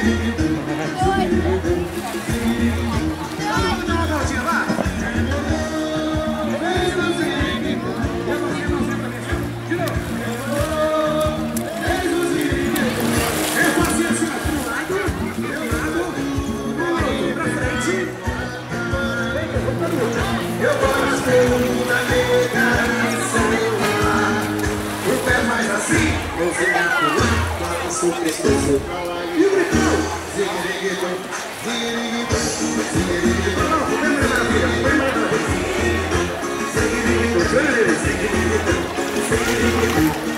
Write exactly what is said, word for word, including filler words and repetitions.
Eu gosto da negação. O pé mais assim, você me acolhe, faça o pescoço. E o gritão, ziguiriguitão, ziguiriguitão, ziguiriguitão. Não, foi mais maravilha, foi mais maravilha. Ziguiriguitão, ziguiriguitão, ziguiriguitão.